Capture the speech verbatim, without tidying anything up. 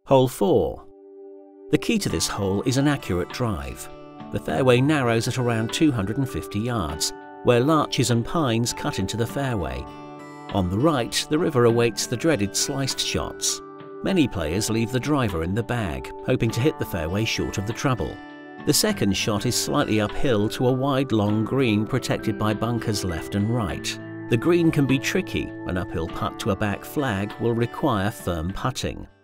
Hole four. The key to this hole is an accurate drive. The fairway narrows at around two hundred fifty yards, where larches and pines cut into the fairway. On the right, the river awaits the dreaded sliced shots. Many players leave the driver in the bag, hoping to hit the fairway short of the treble. The second shot is slightly uphill to a wide long green protected by bunkers left and right. The green can be tricky. An uphill putt to a back flag will require firm putting.